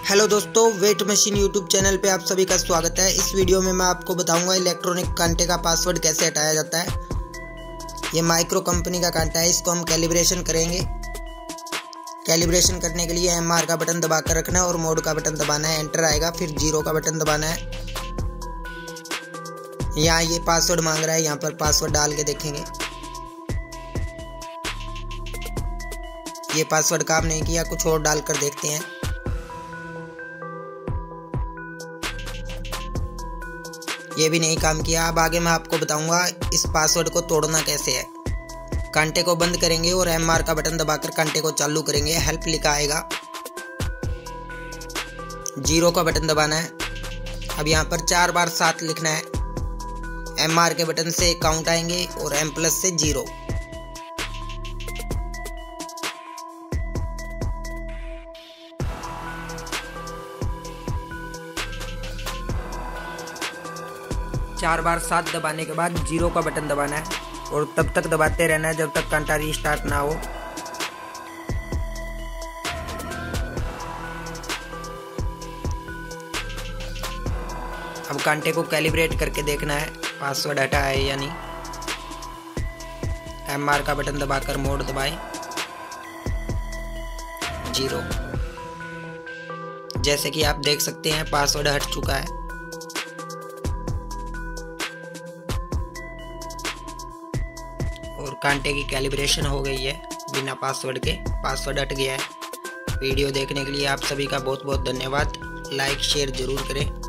Hello दोस्तों, weight machine YouTube channel पे आप सभी का स्वागत है। इस वीडियो में मैं आपको बताऊंगा इलेक्ट्रॉनिक कांटे का पासवर्ड कैसे हटाया जाता है। ये माइक्रो कंपनी का कांटा है, इसको हम कैलिब्रेशन करेंगे। कैलिब्रेशन करने के लिए एमआर का बटन दबा कर रखना है और मोड का बटन दबाना है। एंटर आएगा, फिर 0 का बटन दबाना है। यहाँ ये पासवर्ड मांग रहा है, यहाँ पर पासवर्ड डाल के देखेंगे। ये पासवर्ड काम नहीं किया, कुछ और डालकर देखते हैं। ये भी नहीं काम किया। अब आगे मैं आपको बताऊंगा इस पासवर्ड को तोड़ना कैसे है। कांटे को बंद करेंगे और एमआर का बटन दबाकर कांटे को चालू करेंगे। हेल्प लिखा आएगा, 0 का बटन दबाना है। अब यहाँ पर 4 बार 7 लिखना है। एमआर के बटन से काउंट आएंगे और एम प्लस से 0। चार बार 7 दबाने के बाद 0 का बटन दबाना है और तब तक दबाते रहना है जब तक कांटा रीस्टार्ट ना हो। अब कांटे को कैलिब्रेट करके देखना है पासवर्ड हटा है या नहीं। एमआर का बटन दबाकर मोड दबाएं, 0। जैसे कि आप देख सकते हैं पासवर्ड हट चुका है। और कांटे की कैलिब्रेशन हो गई है बिना पासवर्ड के। पासवर्ड हट गया है। वीडियो देखने के लिए आप सभी का बहुत बहुत धन्यवाद। लाइक शेयर जरूर करें।